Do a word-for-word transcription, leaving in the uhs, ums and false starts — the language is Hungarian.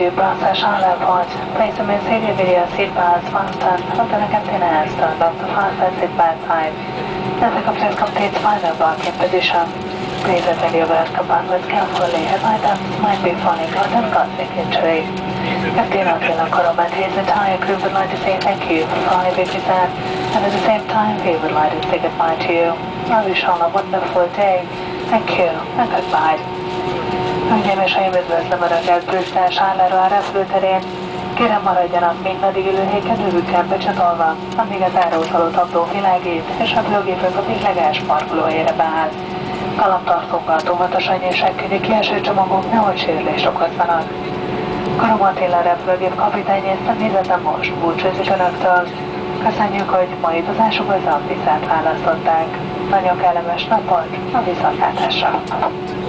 you process all airports. Please remain seated with your seatbelts fastened until the captain has turned off the fasten seatbelt sign. As the captain completes final parking position, please attend your work compartments carefully as items might be falling out and causing injury. Captain Attila Koromet, his entire crew would like to say thank you for all you've done, and at the same time we would like to say goodbye to you. I wish you all a wonderful day. Thank you and goodbye. Hölgyeim és Uraim, üdvözlöm Önöket Brüsszel Charleroi repülőterén. Kérem maradjanak mindaddig ülőhelyeken övükkel becsatolva, amíg a zárósaló tabló világít és a repülőgépünk a végleges parkolóhelyére beáll. Kalandtartókkal óvatosan nyissák ki, hogy kieső csomagok nehogy sérülést okozzanak. Karom Attila repülőgép kapitányészte nézetem most búcsúzik Önöktől. Köszönjük, hogy mai utazásukhoz a Pizzát választották. Nagyon kellemes napot, a viszontlátásra!